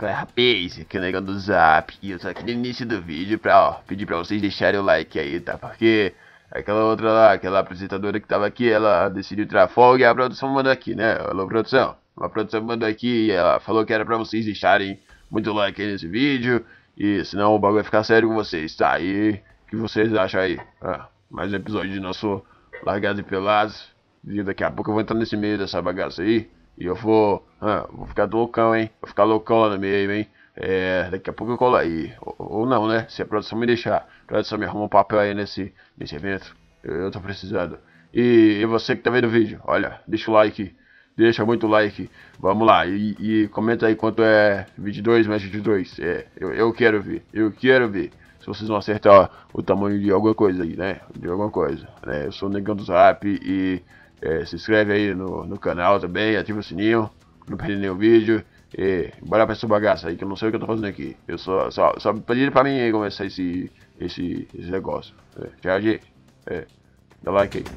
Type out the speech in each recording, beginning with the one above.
Rapaz, aqui é o negócio do Zap. E eu tô aqui no início do vídeo pra, pedir pra vocês deixarem o like aí, tá? Porque aquela outra lá, aquela apresentadora que tava aqui, ela decidiu tirar folga e a produção mandou aqui, né? Alô, produção. A produção mandou aqui e ela falou que era pra vocês deixarem muito like aí nesse vídeo. E senão o bagulho vai ficar sério com vocês, tá? E o que vocês acham aí? Mais um episódio de nosso Largados e Pelados. E daqui a pouco eu vou entrar nesse meio dessa bagaça aí. E eu vou ficar loucão, hein? Vou ficar loucão lá no meio, hein? Daqui a pouco eu colo aí. Ou não, né? Se a produção me deixar. A produção me arruma um papel aí nesse evento. Eu tô precisando. E você que tá vendo o vídeo, olha, deixa o like. Deixa muito like. Vamos lá. E comenta aí quanto é 22 mais 22. Eu quero ver. Eu quero ver. Se vocês não acertar o tamanho de alguma coisa aí, né? De alguma coisa. Né? Eu sou o Negão do Zap e se inscreve aí no canal também, ativa o sininho, não perde nenhum vídeo. E bora pra essa bagaça aí, que eu não sei o que eu tô fazendo aqui. Eu só pediram pra mim aí começar esse negócio. Tchau, gente. Dá like aí.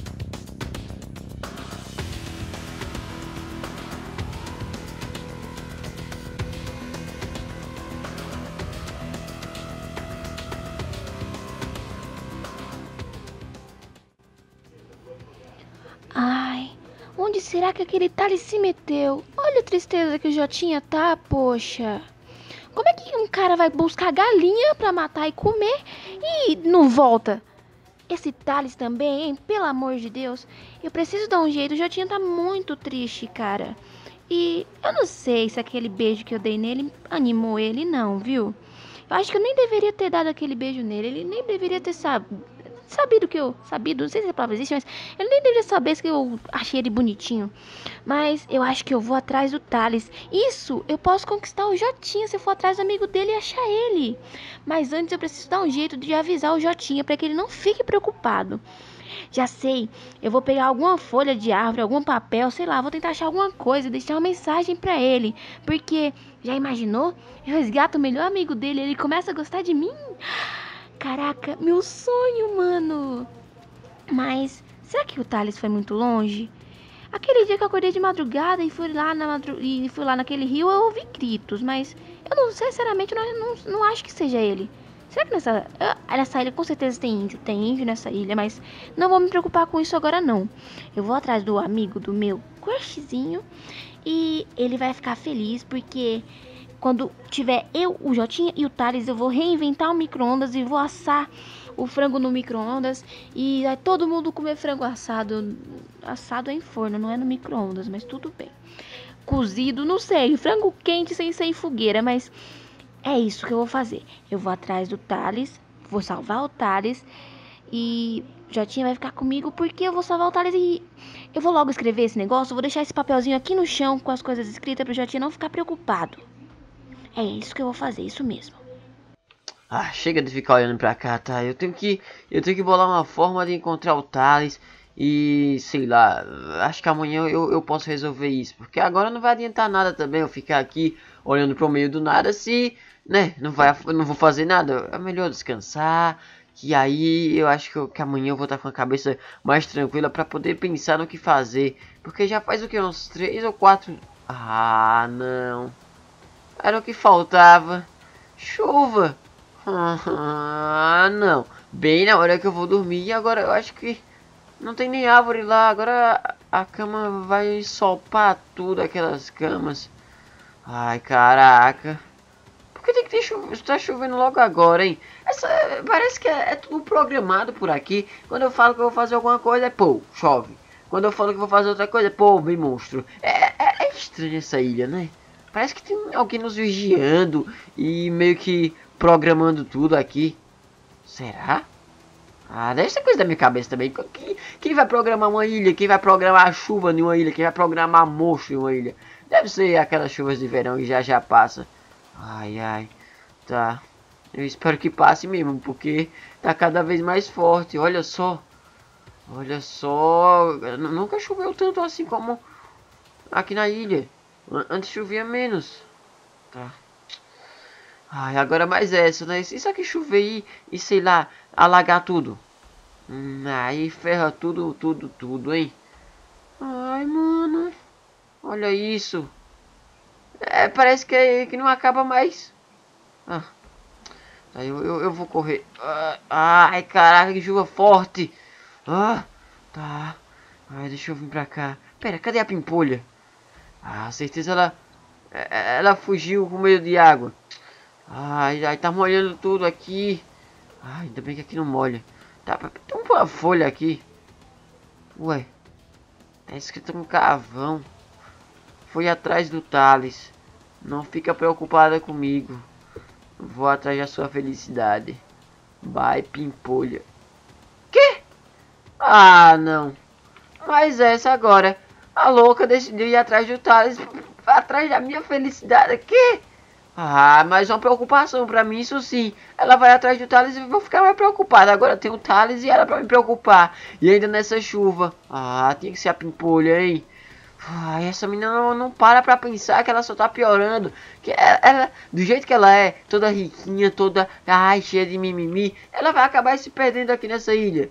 Ai, onde será que aquele Thales se meteu? Olha a tristeza que o Jotinha tá, poxa. Como é que um cara vai buscar galinha pra matar e comer e não volta? Esse Thales também, hein? Pelo amor de Deus. Eu preciso dar um jeito, o Jotinha tá muito triste, cara. E eu não sei se aquele beijo que eu dei nele animou ele, não, viu? Eu acho que eu nem deveria ter dado aquele beijo nele. Ele nem deveria ter sabido que eu... Sabido, não sei se a palavra existe, mas... Ele nem deveria saber que eu achei ele bonitinho. Mas eu acho que eu vou atrás do Thales. Isso, eu posso conquistar o Jotinha se eu for atrás do amigo dele e achar ele. Mas antes eu preciso dar um jeito de avisar o Jotinha para que ele não fique preocupado. Já sei, eu vou pegar alguma folha de árvore, algum papel, sei lá, vou tentar achar alguma coisa, deixar uma mensagem pra ele. Porque, já imaginou? Eu resgato o melhor amigo dele e ele começa a gostar de mim? Caraca, meu sonho, mano! Mas, será que o Thales foi muito longe? Aquele dia que eu acordei de madrugada e fui lá naquele rio, eu ouvi gritos, mas eu não, sinceramente, não acho que seja ele. Será que nessa ilha com certeza tem índio nessa ilha, mas não vou me preocupar com isso agora não. Eu vou atrás do amigo do meu crushzinho e ele vai ficar feliz porque quando tiver eu, o Jotinha e o Thales, eu vou reinventar o micro-ondas e vou assar o frango no micro-ondas e vai todo mundo comer frango assado. Assado é em forno, não é no micro-ondas, mas tudo bem. Cozido, não sei, frango quente sem ser em fogueira, mas é isso que eu vou fazer. Eu vou atrás do Thales, vou salvar o Thales e o Jotinha vai ficar comigo porque eu vou salvar o Thales e eu vou logo escrever esse negócio, vou deixar esse papelzinho aqui no chão com as coisas escritas pro Jotinha não ficar preocupado. É isso que eu vou fazer, isso mesmo. Chega de ficar olhando pra cá, tá? Eu tenho que bolar uma forma de encontrar o Thales e, sei lá, acho que amanhã eu posso resolver isso. Porque agora não vai adiantar nada também eu ficar aqui olhando pro meio do nada se, né, não vou fazer nada. É melhor descansar, que aí eu acho que amanhã eu vou estar com a cabeça mais tranquila pra poder pensar no que fazer. Porque já faz o que, uns 3 ou 4... Ah, não. Era o que faltava. Chuva. Ah, não. Bem na hora que eu vou dormir. E agora eu acho que não tem nem árvore lá. Agora a cama vai ensopar tudo, aquelas camas. Ai, caraca. Por que tem que ter chuva? Está chovendo logo agora, hein? Parece que é tudo programado por aqui. Quando eu falo que eu vou fazer alguma coisa, pô, chove. Quando eu falo que vou fazer outra coisa, pô, vem monstro. É estranho essa ilha, né? Parece que tem alguém nos vigiando e meio que programando tudo aqui. Será? Deve ser coisa da minha cabeça também. Quem vai programar uma ilha? Quem vai programar a chuva em uma ilha? Quem vai programar monstro em uma ilha? Deve ser aquelas chuvas de verão que já passa. Ai, ai. Tá. Eu espero que passe mesmo, porque tá cada vez mais forte. Olha só. Olha só. Nunca choveu tanto assim como aqui na ilha. Antes chovia menos. Tá. Ai, agora mais essa, né? Isso aqui chover e sei lá, alagar tudo. Aí ferra tudo, hein? Ai, mano. Olha isso. Parece que não acaba mais. Ah, tá, eu vou correr. Ai, caraca, que chuva forte. Tá. Ai, deixa eu vir pra cá. Pera, cadê a Pimpolha? Certeza ela fugiu com medo de água. Ai, tá molhando tudo aqui. Ainda bem que aqui não molha. Tá, tem uma folha aqui. Ué, tá escrito um carvão. Foi atrás do Thales. Não fica preocupada comigo. Vou atrás da sua felicidade. Bye, Pimpolha. Que? Não. Mas essa agora. A louca decidiu ir atrás do Thales. Atrás da minha felicidade. Que? Mas uma preocupação pra mim, isso sim. Ela vai atrás do Thales e eu vou ficar mais preocupada. Agora tem o Thales e ela pra me preocupar. E ainda nessa chuva. Tinha que ser a Pimpolha, hein? Essa menina não para pra pensar que ela só tá piorando. Que ela, do jeito que ela é, toda riquinha, toda cheia de mimimi, ela vai acabar se perdendo aqui nessa ilha.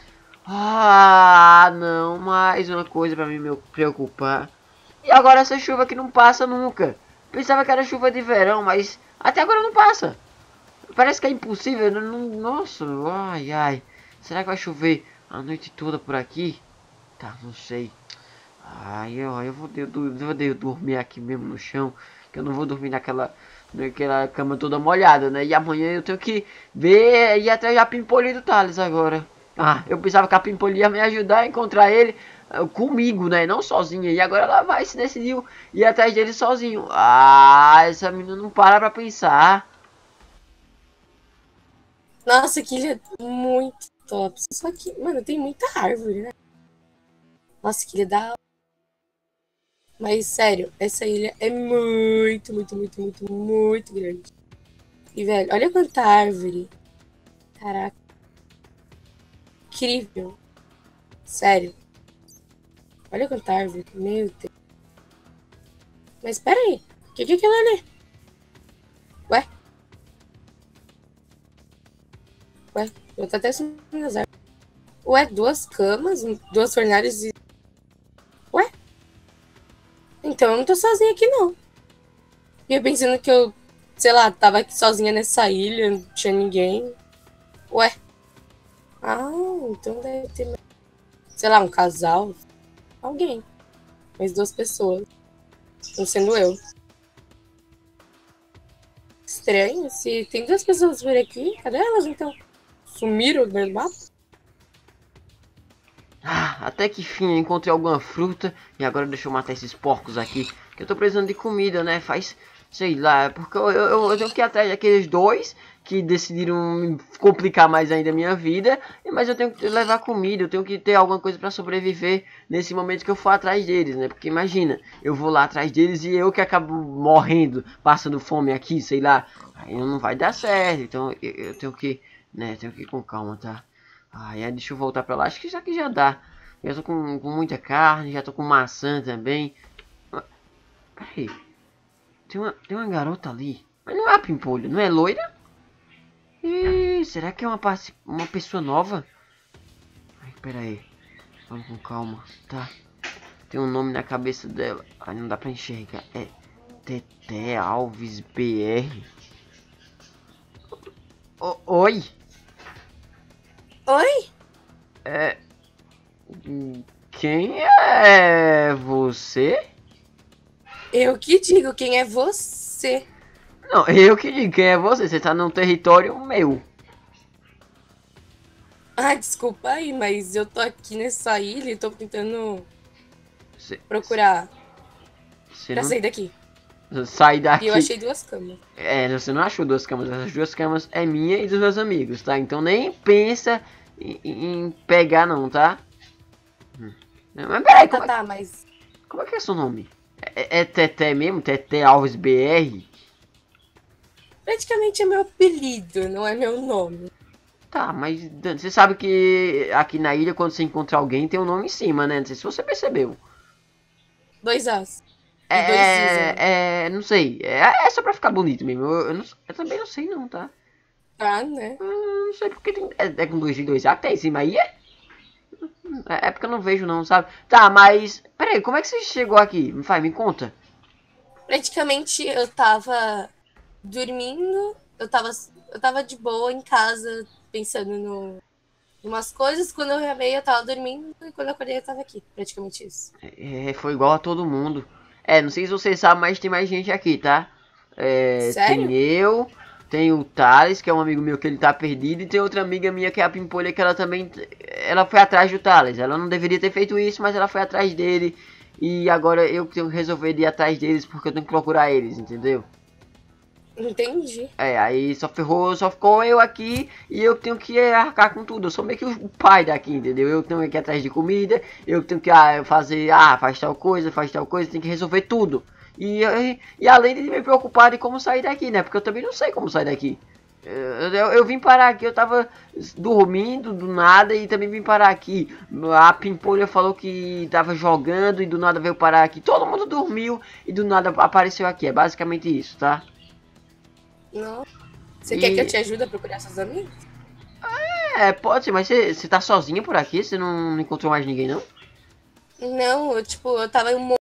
Não, mais uma coisa pra me preocupar. E agora essa chuva que não passa nunca. Pensava que era chuva de verão, mas até agora não passa. Parece que é impossível. Nossa, ai. Será que vai chover a noite toda por aqui? Tá, não sei. Eu vou dormir aqui mesmo no chão. Que eu não vou dormir naquela cama toda molhada, né? E amanhã eu tenho que ir atrás da Pimpolha do Thales agora. Eu pensava que a Pimpolha ia me ajudar a encontrar ele comigo, né? Não sozinha. E agora ela se decidiu ir atrás dele sozinho. Essa menina não para pra pensar. Nossa, que ilha muito top. Só que, mano, tem muita árvore, né? Nossa, que ilha da... Mas, sério, essa ilha é muito grande. E, velho, olha quanta árvore. Caraca. Incrível. Sério. Olha quanta árvore. Meu Deus. Mas, pera aí. O que é aquilo ali? Ué, eu tô até subindo as árvores. Ué, 2 camas, 2 fornalhas e... Ué? Então eu não tô sozinha aqui, não. E eu pensando que eu, sei lá, tava aqui sozinha nessa ilha, não tinha ninguém. Ué? Então deve ter, sei lá, um casal. Alguém. Mais 2 pessoas. Não sendo eu. Estranho. Se tem 2 pessoas por aqui, cadê elas então? Sumiram do mapa? Até que enfim eu encontrei alguma fruta. E agora deixa eu matar esses porcos aqui. Que eu tô precisando de comida, né? Sei lá, porque eu tenho que ir atrás daqueles 2 que decidiram complicar mais ainda a minha vida. Mas eu tenho que levar comida, eu tenho que ter alguma coisa pra sobreviver nesse momento que eu for atrás deles, né? Porque imagina, eu vou lá atrás deles e eu que acabo morrendo, passando fome aqui, sei lá. Aí não vai dar certo, então eu tenho que, né? Tenho que ir com calma, tá? Deixa eu voltar pra lá, acho que isso aqui já dá. Já tô com muita carne, já tô com maçã também. Peraí. Tem uma garota ali. Mas não é a Pimpolha, não é loira? Será que é uma pessoa nova? Pera aí. Vamos com calma, tá? Tem um nome na cabeça dela. Não dá pra enxergar. É Teté Alves BR. Oi? Oi? Quem é você? Eu que digo quem é você. Não, eu que digo quem é você. Você tá num território meu. Desculpa aí, mas eu tô aqui nessa ilha e tô tentando procurar pra sair daqui. Sai daqui. E eu achei 2 camas. Você não achou 2 camas. Essas 2 camas é minha e dos meus amigos, tá? Então nem pensa em pegar não, tá? Mas peraí, como é que é seu nome? É Teté mesmo? Teté Alves BR? Praticamente é meu apelido, não é meu nome. Tá, mas você sabe que aqui na ilha, quando você encontra alguém, tem um nome em cima, né? Não sei se você percebeu. 2 As. E 2 Is. Não sei. É só pra ficar bonito mesmo. Eu também não sei não, tá? Né? Não sei porque é com 2 G e 2 A que tem em cima aí, porque eu não vejo não, sabe? Tá, mas... Peraí, como é que você chegou aqui? Me conta. Praticamente eu tava dormindo, eu tava de boa em casa, pensando no, em umas coisas. Quando eu chamei, eu tava dormindo, e quando eu acordei, eu tava aqui. Praticamente isso. Foi igual a todo mundo. Não sei se você sabe, mas tem mais gente aqui, tá? Tem Sério? eu, tem o Thales, que é um amigo meu que ele tá perdido, e tem outra amiga minha que é a Pimpolha, que ela também. Ela foi atrás do Thales. Ela não deveria ter feito isso, mas ela foi atrás dele. E agora eu tenho que resolver de ir atrás deles porque eu tenho que procurar eles, entendeu? Entendi. Aí só ferrou, só ficou eu aqui e eu tenho que arcar com tudo. Eu sou meio que o pai daqui, entendeu? Eu tenho que ir atrás de comida, eu tenho que fazer, faz tal coisa, tem que resolver tudo. E além de me preocupar de como sair daqui, né? Porque eu também não sei como sair daqui. Eu vim parar aqui, eu tava dormindo do nada e também vim parar aqui. A Pimpolha falou que tava jogando e do nada veio parar aqui. Todo mundo dormiu e do nada apareceu aqui. É basicamente isso, tá? Não. Você quer que eu te ajude a procurar seus amigos? Pode ser, mas você tá sozinha por aqui? Você não encontrou mais ninguém, não? Não, eu tava em um